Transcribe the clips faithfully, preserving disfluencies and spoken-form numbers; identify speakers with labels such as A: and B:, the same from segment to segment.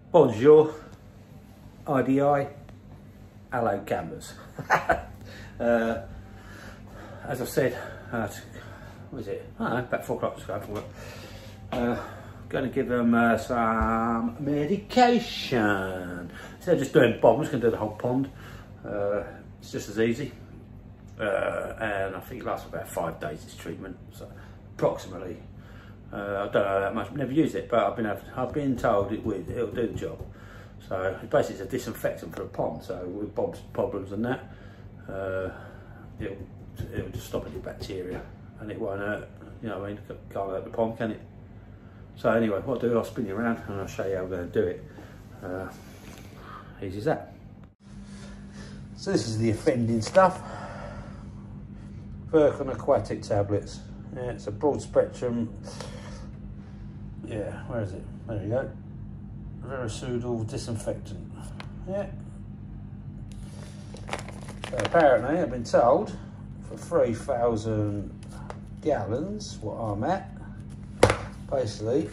A: Bonjour, I D I, hello cameras. uh, as I've said, uh, what is it? I don't know, about four o'clock to go. Uh, going to give them uh, some medication. Instead of just doing bomb, I'm just going to do the whole pond. Uh, it's just as easy. Uh, and I think it lasts about five days, this treatment, so approximately. Uh, I don't know that much, I've never used it, but I've been I've been told it will, it'll do the job. So basically it's a disinfectant for a pond, so with Bob's problems and that, uh, it'll, it'll just stop any bacteria and it won't hurt, you know what I mean, can't hurt the pond, can it? So anyway, what I'll do, I'll spin you around and I'll show you how I'm going to do it. Uh, easy as that. So this is the offending stuff. Virkon Aquatic tablets. Yeah, it's a broad spectrum. Yeah, where is it? There we go. Vericidal disinfectant. Yeah. So apparently, I've been told for three thousand gallons, what I'm at, basically,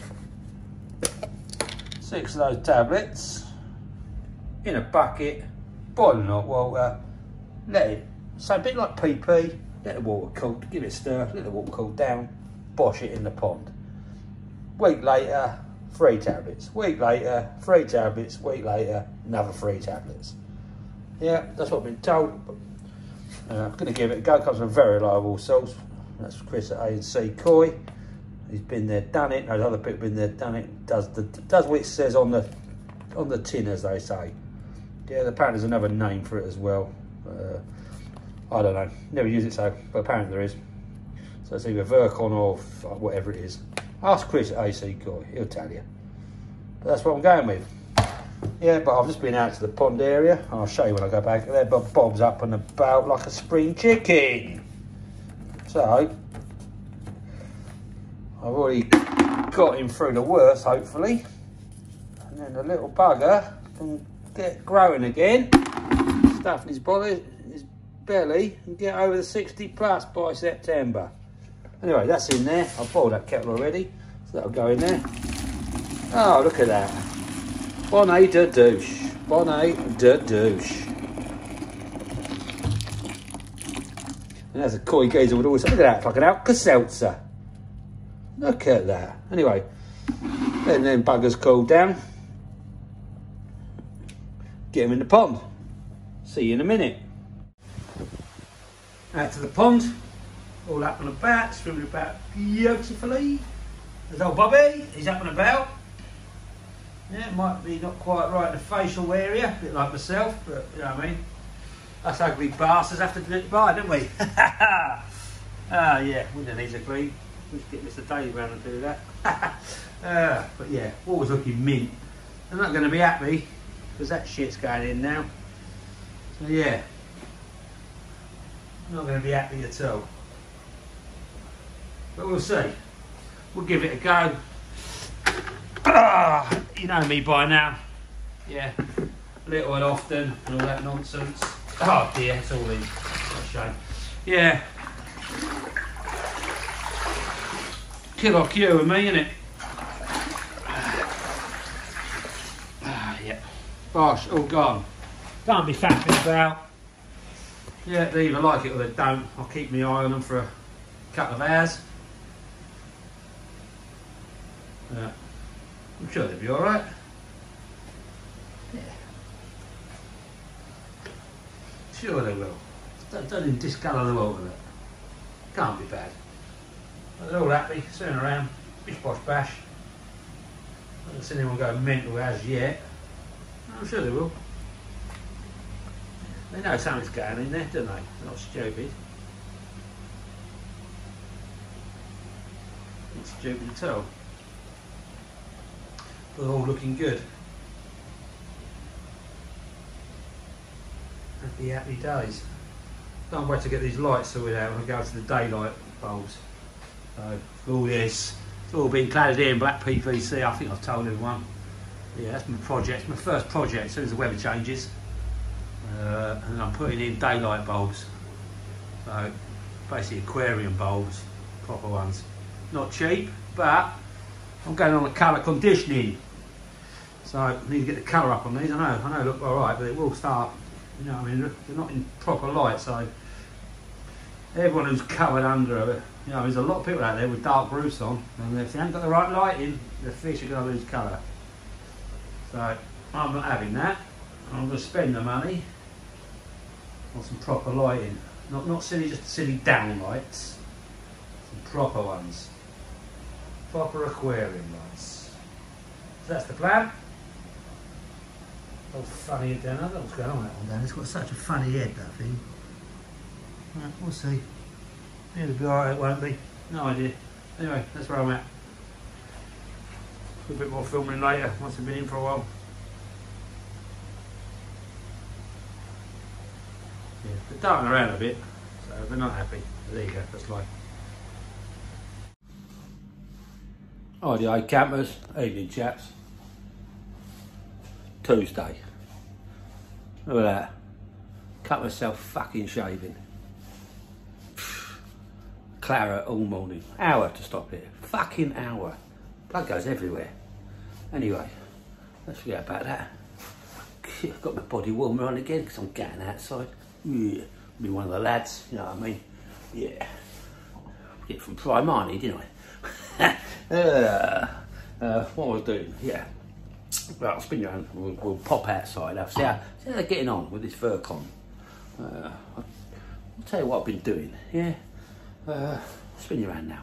A: six of those tablets in a bucket, boiling hot water, let it, so a bit like P P, let the water cool, give it a stir, let the water cool down, bosh it in the pond. Week later, three tablets. Week later, three tablets. Week later, another three tablets. Yeah, that's what I've been told. Uh, I'm going to give it a go. Comes from a very reliable source. That's Chris at A and C Koi. He's been there, done it. Those other people have been there, done it. Does the does what it says on the on the tin, as they say. Yeah, apparently there's another name for it as well. Uh, I don't know. Never use it, so but apparently there is. So it's either Virkon or whatever it is. Ask Chris at A C Koi, he'll tell you. But that's what I'm going with. Yeah, but I've just been out to the pond area. I'll show you when I go back. There, but Bob's up and about like a spring chicken. So, I've already got him through the worst, hopefully. And then the little bugger can get growing again. Stuff in his body, his belly, and get over the sixty plus by September. Anyway, that's in there. I've boiled that kettle already, so that'll go in there. Oh, look at that. Bonnet de douche. Bonnet de douche. And as a koi geezer would always say, look at that, it's like an Alka-Seltzer. Look at that. Anyway, then them buggers cool down. Get them in the pond. See you in a minute. Out to the pond. All up and about, swimming about beautifully. There's old Bobby, he's up and about. Yeah, it might be not quite right in the facial area, a bit like myself, but you know what I mean. Us ugly bastards have to do it by, don't we? Ah, yeah, we don't need to agree. We should get Mister Dave round and do that. uh, but yeah, always looking mint. I'm not going to be happy, because that shit's going in now. So yeah, I'm not going to be happy at all. But we'll see. We'll give it a go. Ah, you know me by now. Yeah, little and often and all that nonsense. Oh dear, it's all in. What a shame. Yeah. Kill or cure with me, innit? Ah, yeah. Gosh, all gone. Can't be faffing about. Yeah, they either like it or they don't. I'll keep my eye on them for a couple of hours. Yeah. I'm sure they'll be alright. Yeah. Sure they will. Don't, don't even discolour the world with it. Can't be bad. But they're all happy, sitting around, bish bosh bash. I haven't seen anyone go mental as yet. I'm sure they will. They know something's going in there, don't they? They're not stupid. Not stupid at all. They're all looking good. Happy, happy days. Can't wait to get these lights sorted out when I go to the daylight bulbs. So, all this, it's all been cladded in black P V C, I think I've told everyone. Yeah, that's my project, my first project, as soon as the weather changes. Uh, and I'm putting in daylight bulbs. So, basically aquarium bulbs, proper ones. Not cheap, but I'm going on a colour conditioning. So I need to get the colour up on these. I know, I know, look all right, but it will start. You know, what I mean, they're not in proper light, so everyone who's covered under it, you know, there's a lot of people out there with dark roofs on, and if they haven't got the right lighting, the fish are going to lose colour. So I'm not having that. I'm going to spend the money on some proper lighting. Not not silly, just silly down lights. Some proper ones. Proper aquarium lights. So that's the plan. Oh, funny head down. I don't know what's going on with that one down. It's got such a funny head, that thing. Right, we'll see. It'll be alright, it won't be. No idea. Anyway, that's where I'm at. A bit more filming later, once I've been in for a while. Yeah, they're darting around a bit, so they're not happy. There you go, that's life. Oh, the old campers, evening chaps. Tuesday. Look at that. Cut myself fucking shaving. Claret all morning. Hour to stop it. Fucking hour. Blood goes everywhere. Anyway, let's forget about that. I've got my body warmer on again because I'm getting outside. Yeah, be one of the lads, you know what I mean? Yeah. Get from Primani, didn't I? uh, uh, what was I doing? Yeah. Right, I'll spin you around. We'll, we'll pop outside. I'll see how, see how they're getting on with this Furcon. Uh, I'll, I'll tell you what I've been doing. Yeah. Uh, spin you around now.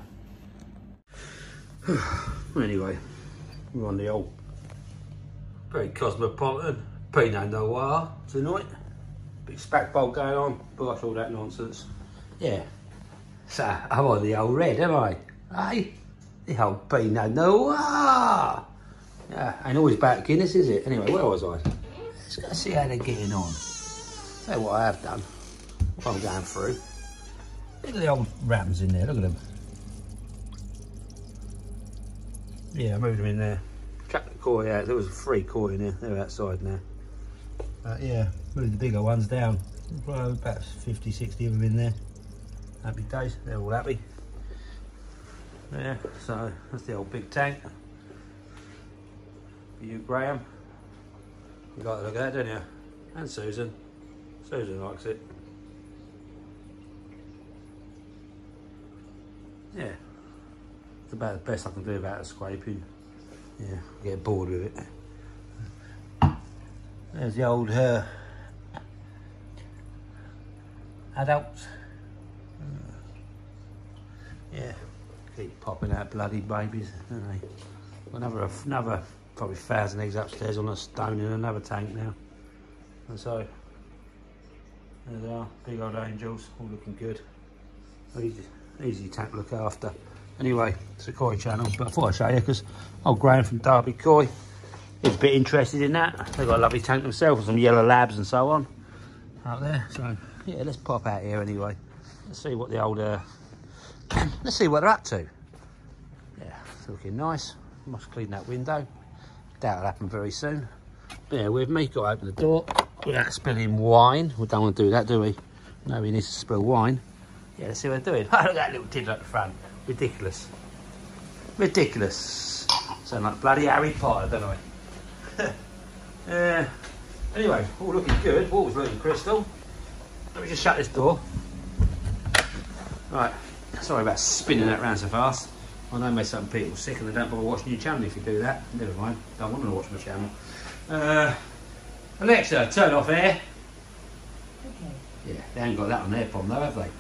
A: Anyway, we're on the old, very cosmopolitan Pinot Noir tonight. Big spack bowl going on, gosh, all that nonsense. Yeah. So, I'm on the old red, am I? Hey? The old Pinot Noir! Yeah, ain't always about Guinness, is it? Anyway, where was I? Let's go see how they're getting on. Tell you what I have done, what I'm going through. Look at the old rams in there, look at them. Yeah, I moved them in there. Chucked the koi out, there was a free koi in there, they're outside now. But yeah, moved the bigger ones down. About fifty, sixty of them in there. Happy days, they're all happy. Yeah, so that's the old big tank. For you, Graham. You like to look at that, don't you? And Susan. Susan likes it. Yeah, it's about the best I can do about the scraping. Yeah, I get bored with it. There's the old uh, adults. Uh, yeah, keep popping out bloody babies, don't they? Another, another probably thousand eggs upstairs on a stone in another tank now. And so, there they are, big old angels, all looking good. Easy, easy tank to look after. Anyway, it's a koi channel, but I thought I'd show you because old Graham from Derby Koi is a bit interested in that. They've got a lovely tank themselves with some yellow labs and so on out there. So yeah, let's pop out here anyway. Let's see what the old, uh, let's see what they're up to. Yeah, it's looking nice. Must clean that window. That'll happen very soon. Bear with me, got to open the door without spilling wine. We don't want to do that, do we? No, we need to spill wine. Yeah, let's see what they're doing. Oh, look at that little tiddler at the front. Ridiculous. Ridiculous. Sound like bloody Harry Potter, don't I? uh, anyway, all looking good. Water's looking crystal. Let me just shut this door. Right, sorry about spinning that round so fast. I know it makes some people sick and they don't bother watching your channel if you do that. Never mind, don't want them to watch my channel. Uh, Alexa, turn off air. Okay. Yeah, they haven't got that on their pond though, have they?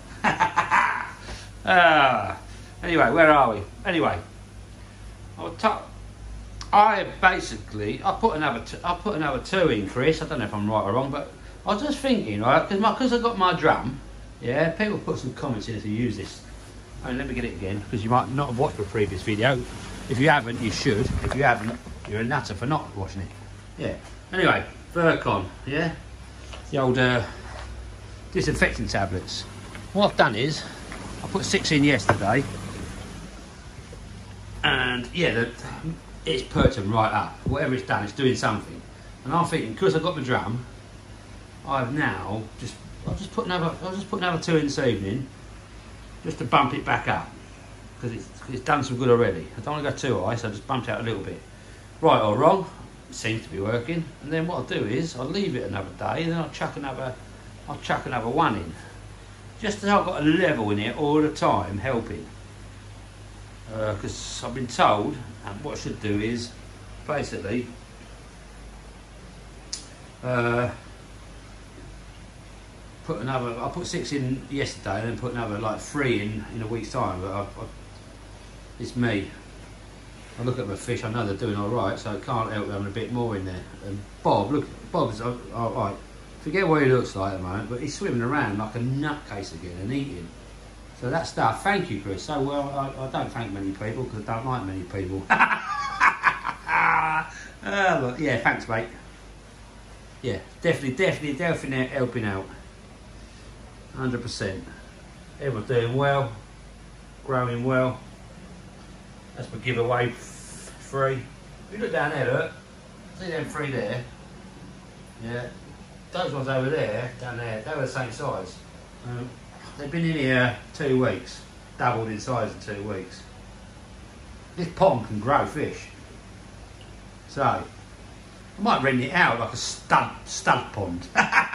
A: uh, anyway, where are we? Anyway, I'll talk. I basically, I put another, t I put another two in, Chris. I don't know if I'm right or wrong, but I was just thinking, right, because because I got my drum. Yeah, people put some comments in if you use this. I mean, let me get it again because you might not have watched the previous video. If you haven't, you should. If you haven't, you're a nutter for not watching it. Yeah. Anyway, Furcon. Yeah. The old uh, disinfecting tablets. What I've done is I put six in yesterday, and yeah, the, it's perked them right up. Whatever it's done, it's doing something. And I'm thinking, because I've got the drum, I've now just I'll just put another I'll just put another two in this evening, just to bump it back up, because it's, it's done some good already. I don't want to go too high, so I just bumped out a little bit. Right or wrong, seems to be working. And then what I'll do is I'll leave it another day, and then I'll chuck another, I'll chuck another one in, just so I've got a level in it all the time, helping. Because uh, I've been told, and what I should do is basically uh, put another. I put six in yesterday, and then put another like three in in a week's time. But I, I, it's me. I look at my fish, I know they're doing all right, so I can't help having a bit more in there. And Bob, look, Bob's all right. Forget what he looks like at the moment, but he's swimming around like a nutcase again and eating. So that stuff, thank you, Chris. So well, I, I don't thank many people because I don't like many people. uh, but yeah, thanks, mate. Yeah, definitely, definitely, definitely helping out. one hundred percent. Everyone's doing well, growing well. That's my giveaway free. If you look down there, look. See them three there? Yeah. Those ones over there, down there, they were the same size. Um, they've been in here two weeks. Doubled in size in two weeks. This pond can grow fish. So, I might rent it out like a stud, stud pond.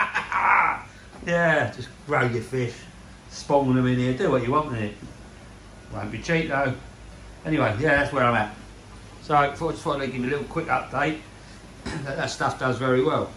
A: Yeah, just grow your fish. Spawn them in here, do what you want with it. Won't be cheap though. Anyway, yeah, that's where I'm at. So I thought, just thought I'd give you a little quick update. that, that stuff does very well.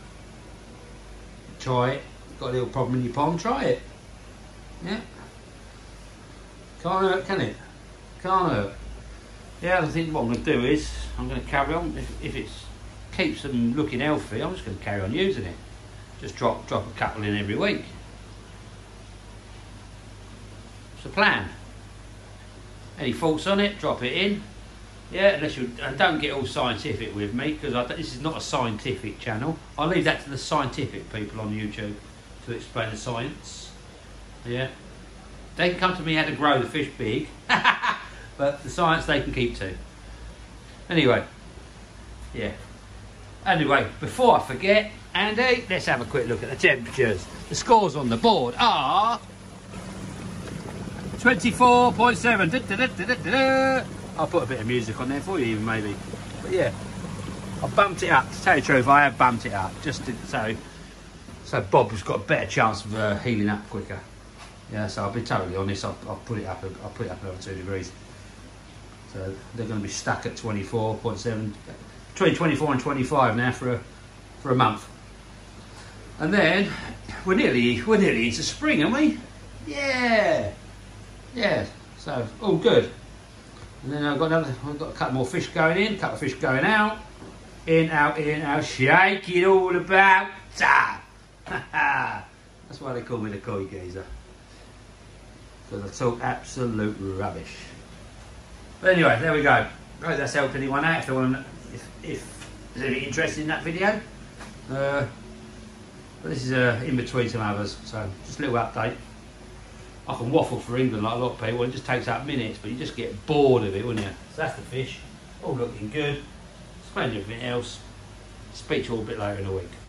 A: Try it. Got a little problem in your pond, try it. Yeah. Can't hurt, can it? Can't hurt. Yeah, I think what I'm going to do is, I'm going to carry on. If, if it keeps them looking healthy, I'm just going to carry on using it. Just drop, drop a couple in every week. It's the plan. Any faults on it, drop it in. Yeah, unless you, and don't get all scientific with me, because this is not a scientific channel. I'll leave that to the scientific people on YouTube to explain the science. Yeah, they can come to me how to grow the fish big, but the science they can keep to. Anyway, yeah. Anyway, before I forget, Andy, let's have a quick look at the temperatures. The scores on the board are twenty-four point seven. I'll put a bit of music on there for you even maybe. But yeah, I bumped it up. To tell you the truth, I have bumped it up just to, so so Bob's got a better chance of uh, healing up quicker. Yeah, so I'll be totally honest. I'll, I'll put it up. I'll put it up another two degrees. So they're going to be stuck at twenty-four point seven, between twenty-four and twenty-five now for a for a month. And then we're nearly we're nearly into spring, aren't we? Yeah. Yeah, so all good. And then I've got another, I've got a couple more fish going in, a couple of fish going out. In, out, in, out, shake it all about. That's why they call me the koi geezer. Because I talk absolute rubbish. But anyway, there we go. I hope that's helped anyone out if they want to, if, if there's any interest in that video. Uh, but this is uh, in between some others, so just a little update. I can waffle for England like a lot of people, it just takes up minutes, but you just get bored of it, wouldn't you? So that's the fish, all looking good. Explain everything else. Speak to you all a bit later in the week.